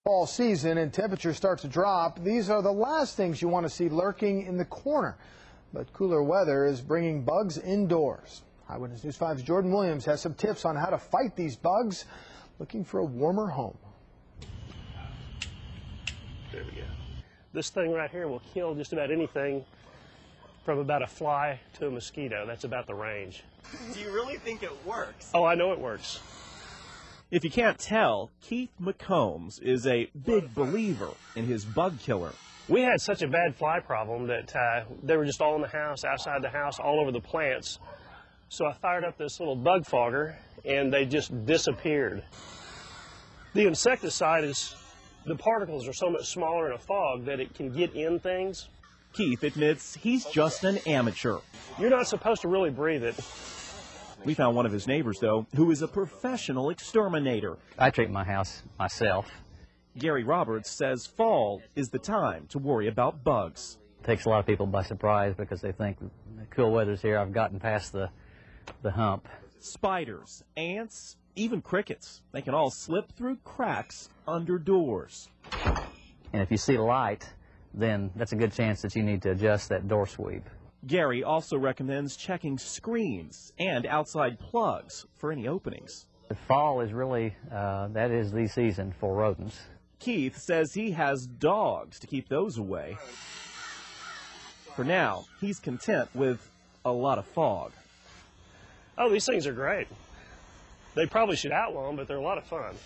Fall season and temperatures start to drop. These are the last things you want to see lurking in the corner. But cooler weather is bringing bugs indoors. Eyewitness News 5's Jordan Williams has some tips on how to fight these bugs, looking for a warmer home. There we go. This thing right here will kill just about anything from about a fly to a mosquito. That's about the range. Do you really think it works? Oh, I know it works. If you can't tell, Keith McCombs is a big believer in his bug killer. We had such a bad fly problem that they were just all in the house, outside the house, all over the plants. So I fired up this little bug fogger, and they just disappeared. The insecticide is, the particles are so much smaller in a fog that it can get in things. Keith admits he's just an amateur. You're not supposed to really breathe it. We found one of his neighbors, though, who is a professional exterminator. I treat my house myself. Gary Roberts says fall is the time to worry about bugs. It takes a lot of people by surprise because they think the cool weather's here. I've gotten past the hump. Spiders, ants, even crickets. They can all slip through cracks under doors. And if you see light, then that's a good chance that you need to adjust that door sweep. Gary also recommends checking screens and outside plugs for any openings. The fall is really, that is the season for rodents. Keith says he has dogs to keep those away. For now, he's content with a lot of fog. Oh, these things are great. They probably should outlaw them, but they're a lot of fun.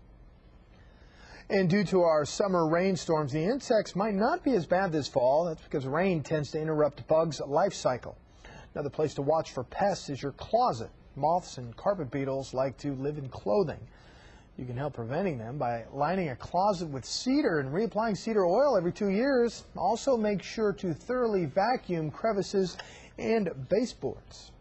And due to our summer rainstorms, the insects might not be as bad this fall. That's because rain tends to interrupt bugs' life cycle. Another place to watch for pests is your closet. Moths and carpet beetles like to live in clothing. You can help preventing them by lining a closet with cedar and reapplying cedar oil every 2 years. Also make sure to thoroughly vacuum crevices and baseboards.